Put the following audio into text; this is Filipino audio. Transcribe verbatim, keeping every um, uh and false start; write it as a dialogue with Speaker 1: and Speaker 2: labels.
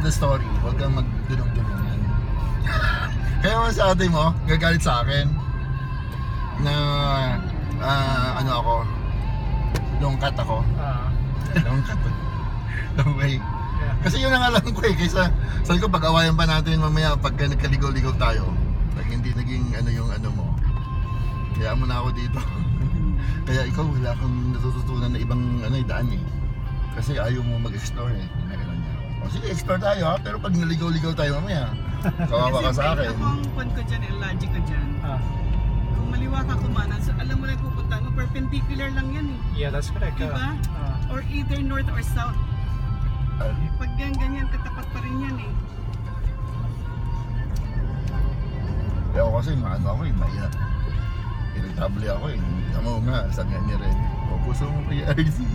Speaker 1: the story. Huwag kang magdunong-dunongan. Kaya mo sa ate mo, gagalit sa akin na ah, ano ako, long cut ako.
Speaker 2: Ah.
Speaker 1: Long cut. Long way.
Speaker 2: Yeah.
Speaker 1: Kasi yun ang alam ko eh, kaysa sabi ko pag-awayan pa natin mamaya pagka nagkaligaw-ligaw tayo. Pag hindi naging ano yung ano mo. Kaya mo na ako dito. Kaya ikaw wala kang natututunan na ibang ano, daan eh. Kasi ayaw mo mag-explore eh. Ginagawa niya ako. O sige, explore tayo ha, pero pag naligaw-ligaw tayo mamaya, kawawa ka sa akin.
Speaker 3: Kasi ang point ko dyan, yung logic ko dyan.
Speaker 2: Ah.
Speaker 3: Kung maliwa ka kumanan, so alam mo na yung pupunta mo, perpendicular lang yan eh.
Speaker 2: Yeah, that's correct.
Speaker 3: Diba?
Speaker 2: Ah.
Speaker 3: Or either north or south.
Speaker 1: Ah,
Speaker 3: Pag yan ganyan, katapat pa rin yan eh.
Speaker 1: Kaya ako kasi maano ako eh, maya. Irritable ako eh. Tama mo nga, sa nga ni Ren. O puso mo kay R C.